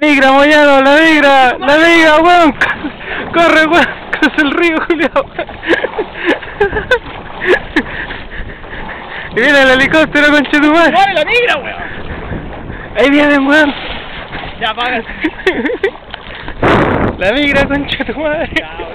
Migra, Moyano, la migra, weón. Corre, weón, cruza el río, Julián. Y viene el helicóptero, conchetumare. ¡Mueve la migra, weón! Ahí vienen, weón. Ya, págate. La migra, conchetumare. Ya, weón.